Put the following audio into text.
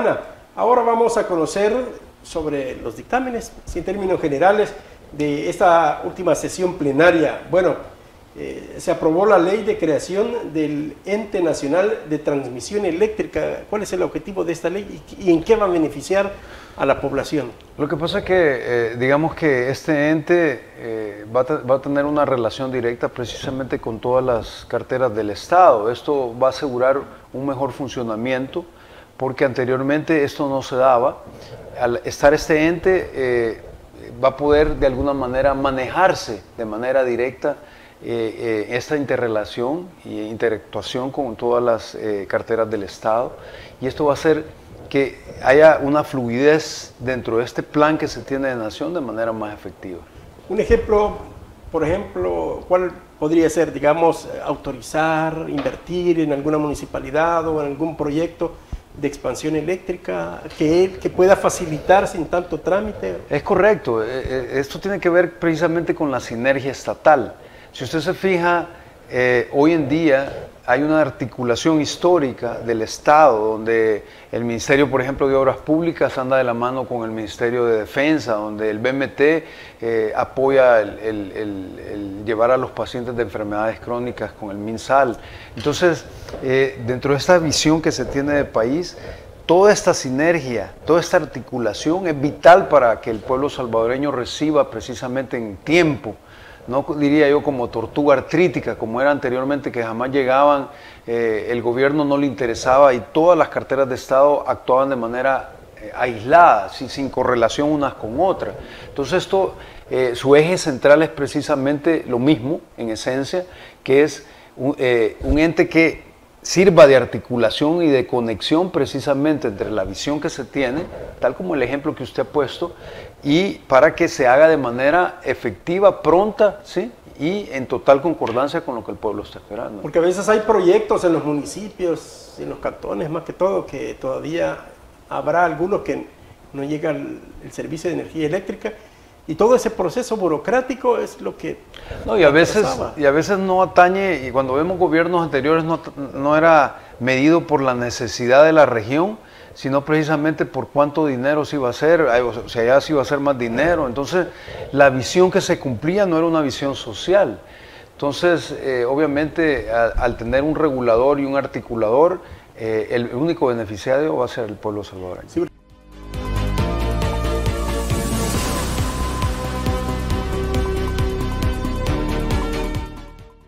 Ahora vamos a conocer sobre los dictámenes, en términos generales, de esta última sesión plenaria. Bueno, se aprobó la ley de creación del Ente Nacional de Transmisión Eléctrica. ¿Cuál es el objetivo de esta ley y en qué va a beneficiar a la población? Lo que pasa es que, digamos que este ente va a tener una relación directa precisamente con todas las carteras del Estado. Esto va a asegurar un mejor funcionamiento, porque anteriormente esto no se daba. Al estar este ente, va a poder de alguna manera manejarse de manera directa esta interrelación e interactuación con todas las carteras del Estado, y esto va a hacer que haya una fluidez dentro de este plan que se tiene de nación de manera más efectiva. Un ejemplo, por ejemplo, ¿cuál podría ser, digamos, autorizar, invertir en alguna municipalidad o en algún proyecto de expansión eléctrica que pueda facilitar sin tanto trámite? Es correcto, esto tiene que ver precisamente con la sinergia estatal. Si usted se fija, hoy en día hay una articulación histórica del Estado, donde el Ministerio, por ejemplo, de Obras Públicas anda de la mano con el Ministerio de Defensa, donde el BMT apoya el llevar a los pacientes de enfermedades crónicas con el MinSal. Entonces, dentro de esta visión que se tiene de país, toda esta sinergia, toda esta articulación es vital para que el pueblo salvadoreño reciba precisamente en tiempo. No diría yo como tortuga artrítica, como era anteriormente, que jamás llegaban, el gobierno no le interesaba y todas las carteras de Estado actuaban de manera aislada, sin correlación unas con otras. Entonces esto, su eje central es precisamente lo mismo, en esencia, que es un ente que sirva de articulación y de conexión precisamente entre la visión que se tiene, tal como el ejemplo que usted ha puesto, y para que se haga de manera efectiva, pronta, ¿sí?, y en total concordancia con lo que el pueblo está esperando. Porque a veces hay proyectos en los municipios, en los cantones más que todo, que todavía habrá algunos que no llega el servicio de energía eléctrica, y todo ese proceso burocrático es lo que... No, y a veces no atañe, y cuando vemos gobiernos anteriores no era medido por la necesidad de la región, sino precisamente por cuánto dinero se iba a hacer, o sea, ya se iba a hacer más dinero. Entonces, la visión que se cumplía no era una visión social. Entonces, obviamente, al tener un regulador y un articulador, el único beneficiario va a ser el pueblo salvadoreño. Sí.